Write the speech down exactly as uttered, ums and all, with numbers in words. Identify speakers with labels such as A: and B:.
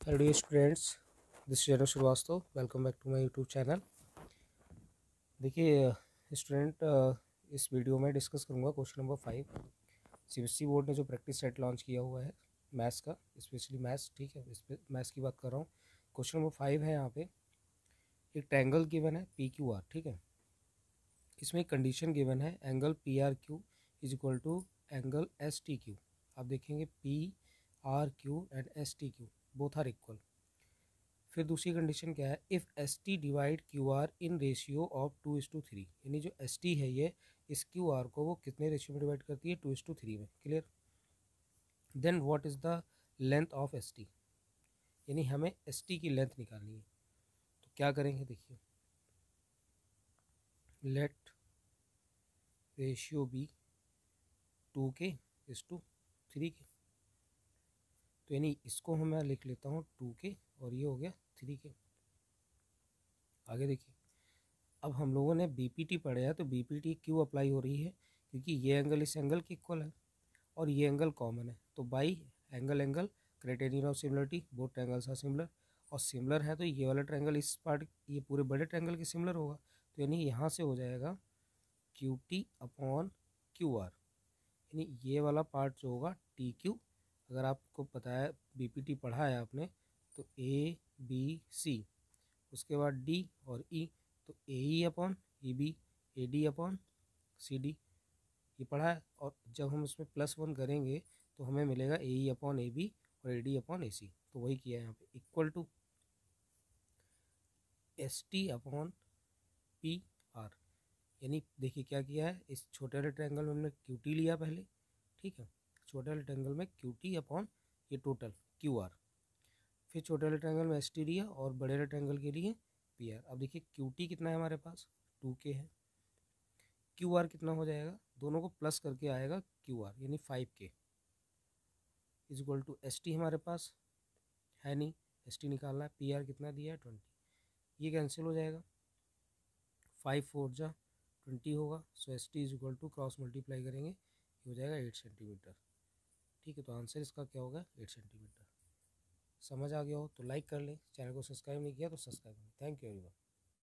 A: Hello dear students, this is Anuj Srivastava. Welcome back to my YouTube channel. देखिए student, इस video में discuss करूंगा question number five. CBSE board ने जो practice set launch किया हुआ है मैथ्स का, स्पेशली मैथ्स, ठीक है, इस पे मैथ्स की बात कर रहा हूँ। क्वेश्चन नंबर फाइव है। यहाँ पे एक ट्रायंगल गिवन है पी क्यू आर, ठीक है। इसमें एक कंडीशन गिवन है, angle P are Q is equal to angle S T Q. आप देखेंगे पी आर क्यू and S T Q both are equal. फिर दूसरी कंडीशन क्या है, if S T divide Q R in ratio of two is to three, यानी जो एस टी है ये इस क्यू आर को वो कितने रेशियो में डिवाइड करती है, टू इज टू थ्री में। Clear. Then what is the length of S T, यानी हमें एस टी की लेंथ निकालनी है। तो क्या करेंगे, देखिए, let ratio be two k is to three k. तो यानी इसको हम मैं लिख लेता हूँ टू के और ये हो गया थ्री के। आगे देखिए, अब हम लोगों ने बीपीटी पढ़ा है, तो बीपीटी क्यों अप्लाई हो रही है, क्योंकि ये एंगल इस एंगल के इक्वल है और ये एंगल कॉमन है। तो by angle angle criterion of similarity, both triangles are similar, और सिमिलर है तो ये वाला ट्रायंगल इस पार्ट, ये पूरे बड़े ट्रायंगल के सिमिलर होगा। तो यानी यहाँ से हो जाएगा Q T upon Q R, यानी ये वाला पार्ट जो होगा टी क्यू। अगर आपको पता है, बीपीटी पढ़ा है आपने, तो ए बी सी, उसके बाद डी और ई, तो A E upon E B, A D upon C D, ये पढ़ा है। और जब हम इसमें प्लस वन करेंगे तो हमें मिलेगा ए ई अपॉन ए बी और ए डी अपॉन ए सी। तो वही किया है यहाँ पे, equal to S T upon P R. यानी देखिए क्या किया है, इस छोटे वाले ट्रायंगल में हमने क्यू टी लिया पहले, ठीक है। छोटे वाले ट्रायंगल में क्यू टी अपॉन ये टोटल क्यू आर, फिर छोटे वाले ट्रायंगल में एस टी लिया और बड़े वाले ट्रायंगल के लिए पी आर। अब देखिए क्यू टी कितना है हमारे पास, टू के है। क्यू आर कितना हो जाएगा, दोनों को प्लस करके आएगा क्यू आर, यानी five k is equal to S T हमारे पास है नहीं, एस टी निकालना है। पी आर कितना दिया है, ट्वेंटी, ये कैंसिल हो जाएगा, फाइव फोर जा ट्वेंटी होगा। So S T is equal to cross multiply करेंगे, ये हो जाएगा एट सेंटीमीटर, ठीक है। तो आंसर इसका क्या होगा, एट सेंटीमीटर। समझ आ गया हो तो लाइक कर लें, चैनल को सब्सक्राइब नहीं किया तो सब्सक्राइब करें। Thank you everyone.